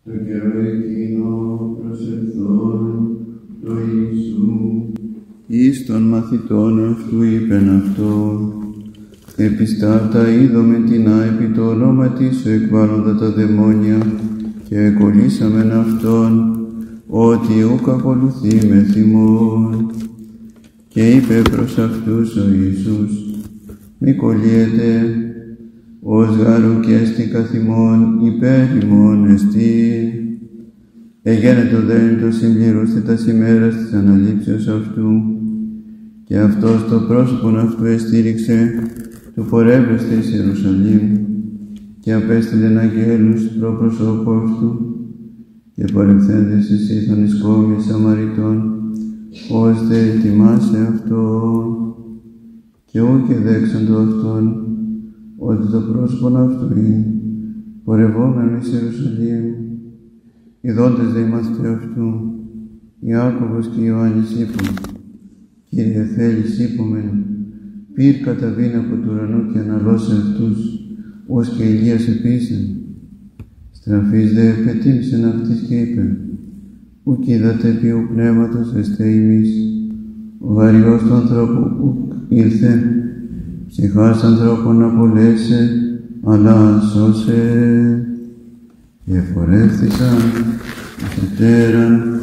το καιρό εκείνο προσελθόν το Ιησού εις των μαθητών αυτού είπεν αυτό, επιστάτα είδομεν τινά επί το ονόματι σου εκβάλλοντα τα δαιμόνια και εκολύσαμεν αυτόν ότι ούκ ακολουθεί με θυμόν. Και είπε προς αυτούς ο Ιησούς, μη κολλείετε, ως γάρου και έστι καθημών υπέρ ημών εστί. Εγένετο δέν το συμπληρούστε τας ημέρας της αναλήψεως αυτού, και αυτός το πρόσωπον αυτού εστήριξε του πορεύεστε εις Ιερουσαλήμ, και απέστειλεν αγγέλους προ προσώπου αυτού, και πορευθέντες εις ήθων εις κόμης Σαμαριτών, ώστε ετοιμάσε αυτό, και ούκε δέξαντο αυτόν, ότι το πρόσωπον αυτού είναι πορευόμενο εις Ιερουσαλήμ. Ιδόντες δε οι μαθηταί αυτού, Ιάκωβος και Ιωάννης είπαν, Κύριε θέλεις είπομεν, πήρ καταβήν από του ουρανού και αναλώσεν αυτούς, ως και Ηλίας επίσεν. Στραφής δε πετίμησεν αυτής και είπε, ουκ είδατε επί ου πνεύματος εστέ ημείς, ο γαριός του ανθρώπου ουκ ήλθε, ψυχάς ανθρώπων απολέσε, αλλά σώσε. Και εφορεύθησαν εις ετέραν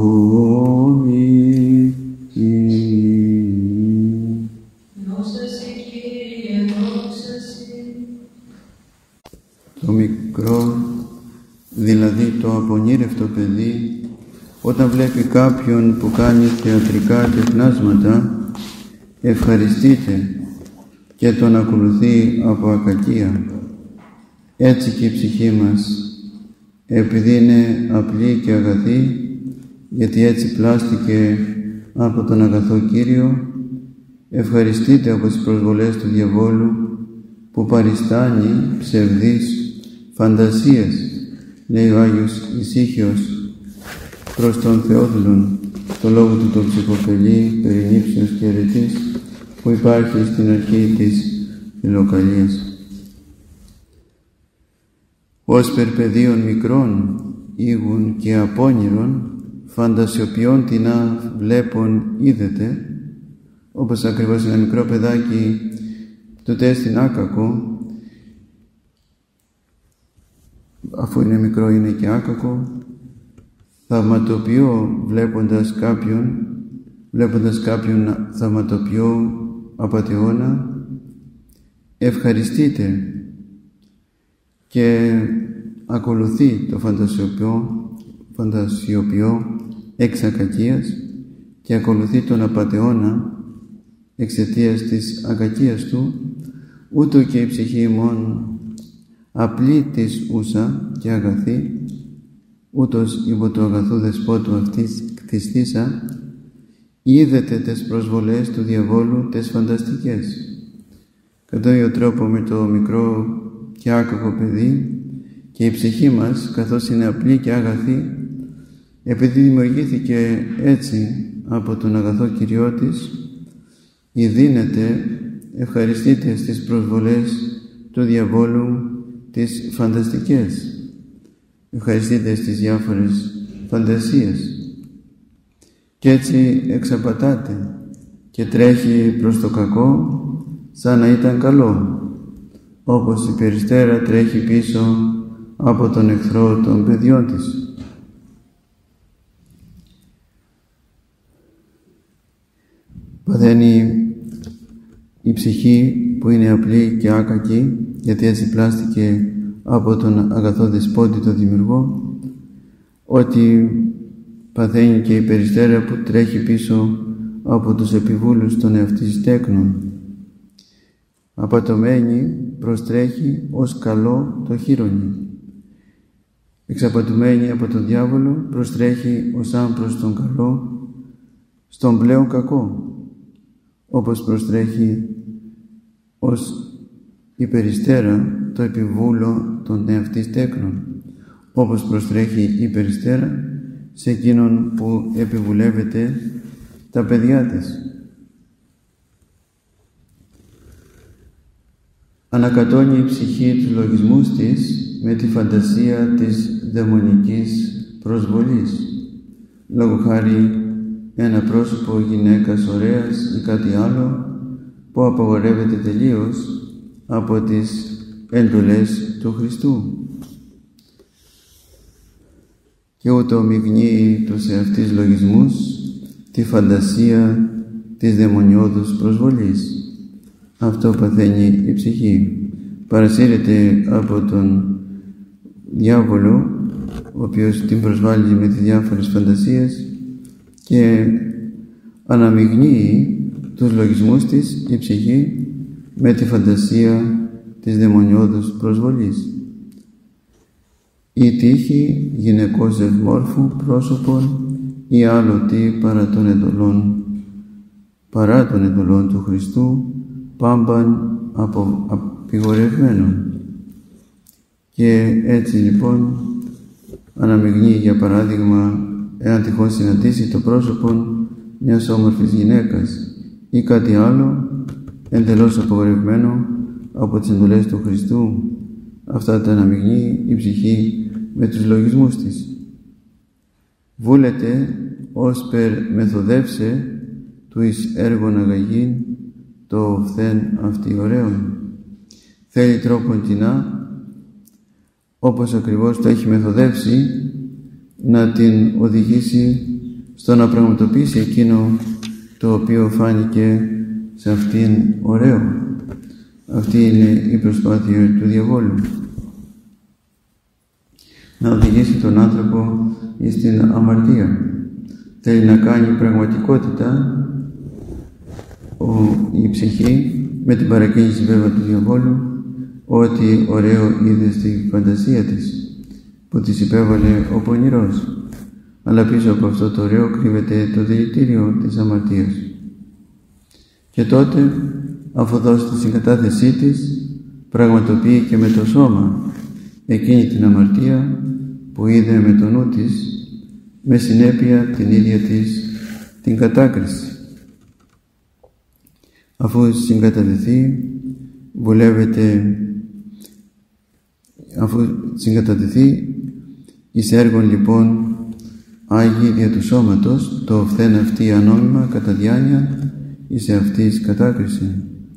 κόμη. Το μικρό, δηλαδή το απονήρευτο παιδί, όταν βλέπει κάποιον που κάνει θεατρικά τεχνάσματα, ευχαριστείται και τον ακολουθεί από ακακία. Έτσι και η ψυχή μας, επειδή είναι απλή και αγαθή, γιατί έτσι πλάστηκε από τον αγαθό Κύριο, ευχαριστείται από τις προσβολές του διαβόλου που παριστάνει ψευδείς φαντασίες, λέει ο Άγιος Ησύχιος προς τον Θεόδουλον, το λόγο του το ψυχοφελή περί νύψεως και αιρετής που υπάρχει στην αρχή της Φιλοκαλίας. Ως περπεδίων μικρών, ήγουν και απόνηρων, φαντασιοποιών τινά βλέπων είδετε, όπως ακριβώς ένα μικρό παιδάκι τότε έστειν άκακο, αφού είναι μικρό είναι και άκακο, θαυματοποιώ βλέποντας κάποιον θαυματοποιώ απατεώνα, ευχαριστείτε και ακολουθεί το φαντασιοποιώ εξ ακακίας και ακολουθεί τον απατεώνα εξαιτίας της ακακίας του, ούτω και η ψυχή ημών απλή της ούσα και αγαθή, ούτως υπό το αγαθού δεσπότου αυτής κτιστήσα, είδετε τες προσβολές του διαβόλου τες φανταστικές. Κατά ίδιο τρόπο με το μικρό και άκακο παιδί και η ψυχή μας, καθώς είναι απλή και αγαθή, επειδή δημιουργήθηκε έτσι από τον αγαθό Κυριό της, ειδύνεται, ευχαριστείτε στις προσβολές του διαβόλου τις φανταστικές. Ευχαριστείτε στις διάφορες φαντασίες. Και έτσι εξαπατάται και τρέχει προς το κακό σαν να ήταν καλό, όπως η περιστέρα τρέχει πίσω από τον εχθρό των παιδιών της. Παθαίνει η ψυχή που είναι απλή και άκακη, γιατί έτσι πλάστηκε από τον αγαθό δεσπότη το δημιουργό, ότι παθαίνει και η περιστέρα που τρέχει πίσω από τους επιβούλους των εαυτής τέκνων. Απατωμένη προστρέχει ως καλό το χείρονι. Εξαπατωμένη από τον διάβολο προστρέχει ως αν προς τον καλό, στον πλέον κακό, όπως προστρέχει ως η περιστέρα το επιβούλο των εαυτής τέκνων, όπως προστρέχει η περιστέρα σε εκείνον που επιβουλεύεται τα παιδιά της. Ανακατώνει η ψυχή τους λογισμούς της με τη φαντασία της δαιμονικής προσβολής. Λόγω χάρη ένα πρόσωπο γυναίκας ωραίας ή κάτι άλλο που απαγορεύεται τελείως από τις εντολές του Χριστού. Και ούτω ομιγνύει τους εαυτής λογισμούς τη φαντασία της δαιμονιώδους προσβολής. Αυτό παθαίνει η ψυχή. Παρασύρεται από τον διάβολο, ο οποίος την προσβάλλει με τις διάφορες φαντασίες και αναμειγνύει τους λογισμούς της η ψυχή με τη φαντασία της δαιμονιώδους προσβολής. Η τύχη γυναικός ευμόρφου πρόσωπον ή άλλο τι παρά των εντολών του Χριστού πάμπαν απειγορευμένων. Και έτσι λοιπόν αναμειγνύει, για παράδειγμα, εάν τυχόν συναντήσει το πρόσωπο μιας όμορφης γυναίκας ή κάτι άλλο εντελώς απαγορευμένο από τις εντολές του Χριστού, αυτά τα αναμειγνύει η ψυχή με τους λογισμούς της. Βούλεται ως περ μεθοδεύσε του εις έργον αγαγήν το φθεν αυτή ωραίον. Θέλει τρόπον κοινά, όπως ακριβώς το έχει μεθοδεύσει, να την οδηγήσει στο να πραγματοποιήσει εκείνο το οποίο φάνηκε σε αυτήν ωραίο. Αυτή είναι η προσπάθεια του διαβόλου. Να οδηγήσει τον άνθρωπο στην αμαρτία. Θέλει να κάνει πραγματικότητα η ψυχή με την παρακίνηση βέβαια του διαβόλου ότι ωραίο είδε στη φαντασία της που της υπέβαλε ο πονηρός. Αλλά πίσω από αυτό το ωραίο κρύβεται το δηλητήριο της αμαρτίας. Και τότε, αφού δώσει τη συγκατάθεσή της, πραγματοποιεί και με το σώμα εκείνη την αμαρτία που είδε με το νου της, με συνέπεια την ίδια της την κατάκριση. Αφού συγκατατεθεί εις έργον λοιπόν Άγιοι δια του σώματος, το φθέν αυτή ανώμημα κατά διάνοια εις αυτής κατάκριση.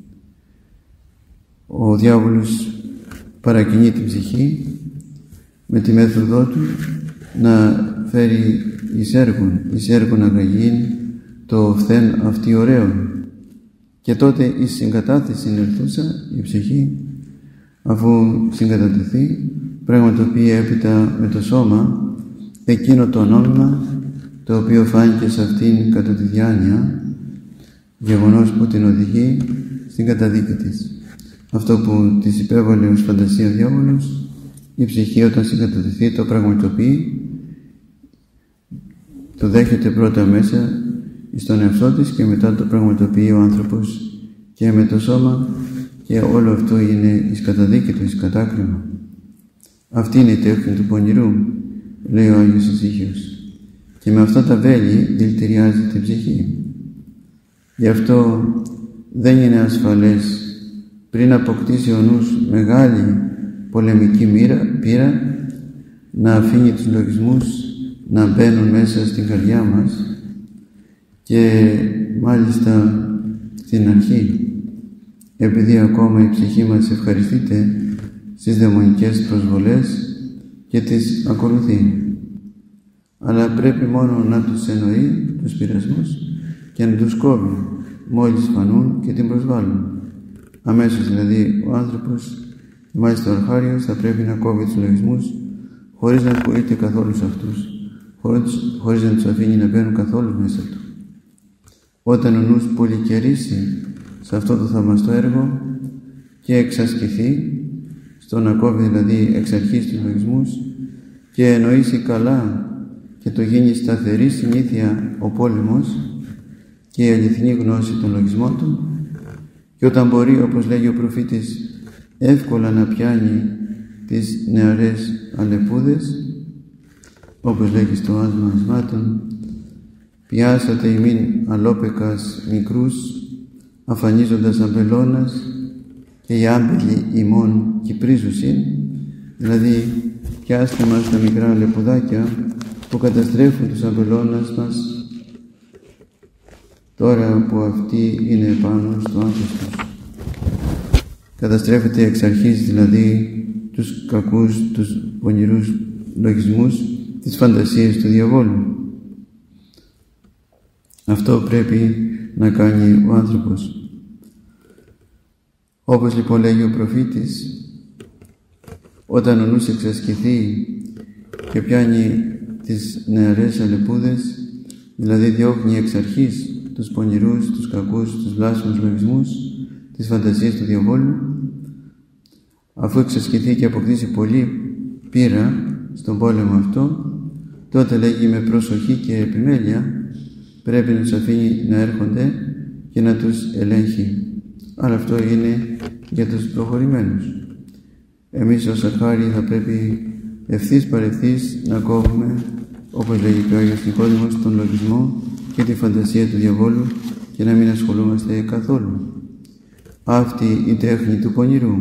Ο διάβολος παρακινεί την ψυχή με τη μέθοδό του να φέρει εις έργον αγαγήν το φθέν αυτή ωραίον. Και τότε η συγκατάθεση ερθούσα η ψυχή, αφού συγκατατεθεί, πραγματοποιεί έπειτα με το σώμα εκείνο το νόμιμα το οποίο φάνηκε σε αυτήν κατά τη διάνοια, γεγονός που την οδηγεί στην καταδίκη της. Αυτό που της υπέβαλε ως φαντασία ο διάβολος, η ψυχή όταν συγκατατεθεί το πραγματοποιεί, το δέχεται πρώτα μέσα στον εαυτό της και μετά το πραγματοποιεί ο άνθρωπος και με το σώμα, και όλο αυτό είναι εις καταδίκη του, εις κατάκριμα. Αυτή είναι η τέχνη του πονηρού, λέει ο Άγιος Ησύχιος, και με αυτά τα βέλη δηλητηριάζει την ψυχή. Γι' αυτό δεν είναι ασφαλές πριν αποκτήσει ο νους μεγάλη πολεμική πείρα να αφήνει τους λογισμούς να μπαίνουν μέσα στην καρδιά μας, και μάλιστα στην αρχή, επειδή ακόμα η ψυχή μας ευχαριστείται στις δαιμονικές προσβολές και τις ακολουθεί. Αλλά πρέπει μόνο να τους εννοεί τους πειρασμούς και να τους κόβει μόλις φανούν και την προσβάλλουν. Αμέσως δηλαδή ο άνθρωπος, μάλιστα ο αρχάριος, θα πρέπει να κόβει τους λογισμούς χωρίς να ασχολείται καθόλου σε αυτούς, χωρίς να τους αφήνει να μπαίνουν καθόλου μέσα του. Όταν ο νους πολυκαιρίσει σε αυτό το θαυμαστό έργο και εξασκηθεί στο να κόβει δηλαδή εξ αρχής τους λογισμούς και εννοήσει καλά και το γίνει σταθερή συνήθεια ο πόλεμος και η αληθινή γνώση των λογισμών του, και όταν μπορεί, όπως λέγει ο προφήτης, εύκολα να πιάνει τις νεαρές αλεπούδες, όπως λέγει στο άσμα ασμάτων, πιάσατε ημίν αλόπεκας μικρούς, αφανίζοντας αμπελώνας, και οι άμπελοι ημών κυπρίζουσιν, δηλαδή πιάστε μας τα μικρά λεπουδάκια που καταστρέφουν τους αμπελώνας μας, τώρα που αυτοί είναι επάνω στο άνθος τους. Καταστρέφεται εξ αρχής δηλαδή τους κακούς, τους πονηρούς λογισμούς, τις φαντασίες του διαβόλου. Αυτό πρέπει να κάνει ο άνθρωπος. Όπως λοιπόν λέγει ο προφήτης, όταν ο νους εξασκηθεί και πιάνει τις νεαρές αλεπούδες, δηλαδή διώχνει εξ αρχής τους πονηρούς, τους κακούς, τους βλάσφημους λογισμούς, τις φαντασίες του διαβόλου, αφού εξασκηθεί και αποκτήσει πολύ πείρα στον πόλεμο αυτό, τότε λέγει με προσοχή και επιμέλεια πρέπει να τους αφήνει να έρχονται και να τους ελέγχει. Αλλά αυτό είναι για τους προχωρημένους. Εμείς ως αρχάροι θα πρέπει ευθύς παρευθύς να κόβουμε, όπως λέγει και ο Άγιος Νικόδημος, τον λογισμό και τη φαντασία του διαβόλου και να μην ασχολούμαστε καθόλου. Αυτή η τέχνη του πονηρού.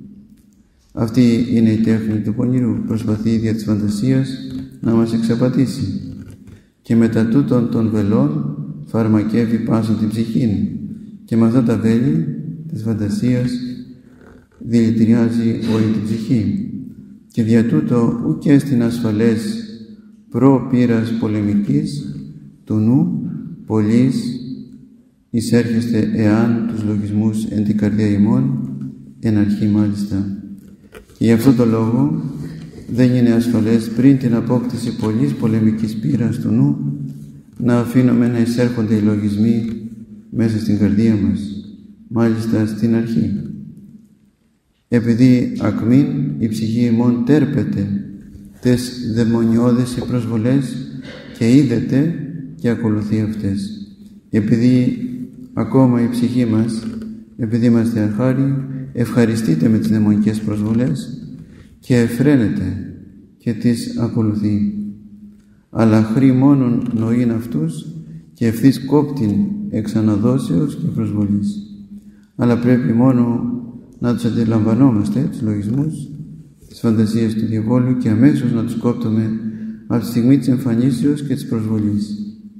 Αυτή είναι η τέχνη του πονηρού. Προσπαθεί δια της φαντασίας να μας εξαπατήσει. Και μετά τούτων των βελών φαρμακεύει πάσον την ψυχήν. Και με αυτά τα βέλη της φαντασίας δηλητηριάζει όλη την ψυχή. Και δια τούτο ουκ στην ασφαλές προ-πείρας πολεμικής του νου πολλής εισέρχεστε εάν τους λογισμούς εν την καρδιά ημών, εν αρχή μάλιστα. Και γι' αυτό το λόγο δεν είναι ασφαλές πριν την απόκτηση πολλής πολεμικής πείρας του νου να αφήνουμε να εισέρχονται οι λογισμοί μέσα στην καρδία μας, μάλιστα στην αρχή. Επειδή ακμήν η ψυχή ημών τέρπεται τες δαιμονιώδες οι προσβολές και είδεται και ακολουθεί αυτές. Επειδή ακόμα η ψυχή μας, επειδή είμαστε αρχάροι, ευχαριστείται με τις δαιμονικές προσβολές και εφραίνεται και τις ακολουθεί. Αλλά χρή μόνον νοήν αυτούς και ευθύς κόπτην εξ αναδόσεως και προσβολής. Αλλά πρέπει μόνο να τους αντιλαμβανόμαστε, τους λογισμούς, τις φαντασίες του διαβόλου και αμέσως να τους κόπτουμε από τη στιγμή της εμφανίσεως και της προσβολής.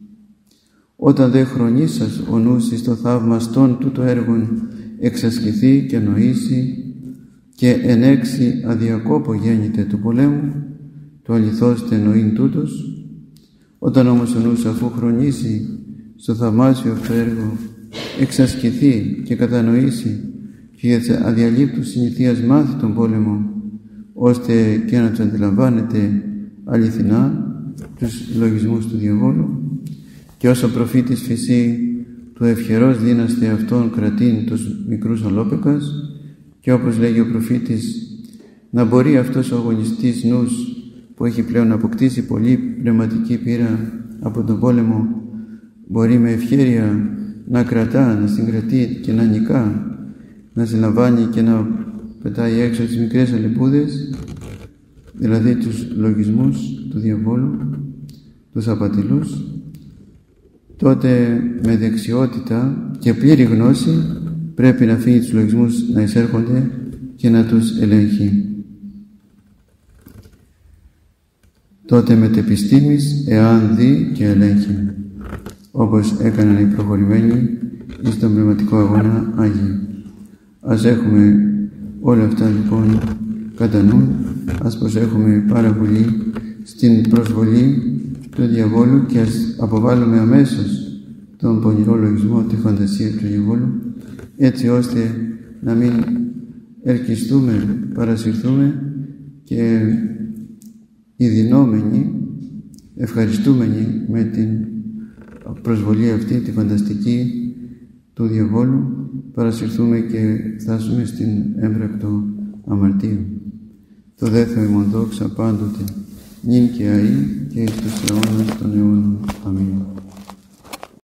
Όταν δε χρονίσας ο νους εις το θαυμαστόν τούτο έργον εξασκηθεί και νοήσει και ενέξει αδιακόπο γέννηται του πολέμου, το αληθώς τε νοήν τούτος. Όταν όμως ο νους αφού χρονίσει στο θαυμάσιο αυτό έργο, εξασκηθεί και κατανοήσει και για τις αδιαλείπτους συνηθίας μάθει τον πόλεμο, ώστε και να τους αντιλαμβάνεται αληθινά τους λογισμούς του διαβόλου, και όσο προφήτης φυσί του ευχερός δύναστε αυτόν κρατήν τους μικρούς ολόπεκας, και όπως λέγει ο προφήτης, να μπορεί αυτός ο αγωνιστής νους που έχει πλέον αποκτήσει πολύ πνευματική πείρα από τον πόλεμο, μπορεί με ευχέρεια να κρατά, να συγκρατεί και να νικά, να συλλαμβάνει και να πετάει έξω τις μικρές αλεπούδες, δηλαδή τους λογισμούς του διαβόλου, τους απατηλούς. Τότε με δεξιότητα και πλήρη γνώση πρέπει να αφήνει τους λογισμούς να εισέρχονται και να τους ελέγχει. Τότε μετεπιστήμης εάν δει και ελέγχει, όπως έκαναν οι προχωρημένοι εις τον πνευματικό αγώνα Άγιοι. Ας έχουμε όλα αυτά λοιπόν κατά νου, ας προσέχουμε πάρα πολύ στην προσβολή του διαβόλου και ας αποβάλουμε αμέσως τον πονηρό λογισμό, τη φαντασία του διαβόλου, έτσι ώστε να μην ελκυστούμε, παρασυρθούμε και ειδυνόμενοι, ευχαριστούμενοι με την προσβολή αυτή, τη φανταστική του διαβόλου, παρασυρθούμε και φτάσουμε στην έμπρακτο αμαρτία. Το δε Θεό ημών δόξα πάντοτε, νυν και αεί και εις τους αιώνας των αιώνων. Αμήν.